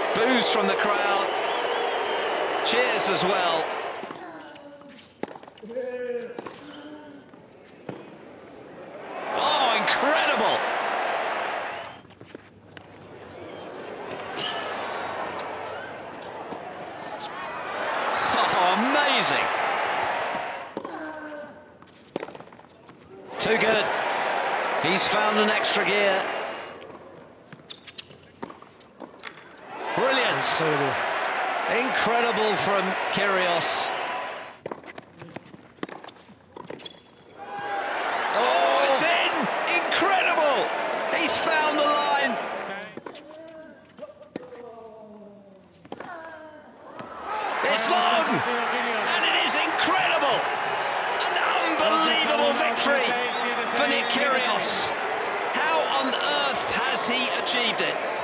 Boos from the crowd. Cheers as well. Oh, incredible! Oh, amazing! Too good. He's found an extra gear. Brilliant. Incredible from Kyrgios. Oh, it's in! Incredible! He's found the line. It's long, and it is incredible. An unbelievable victory for Kyrgios. How on earth has he achieved it?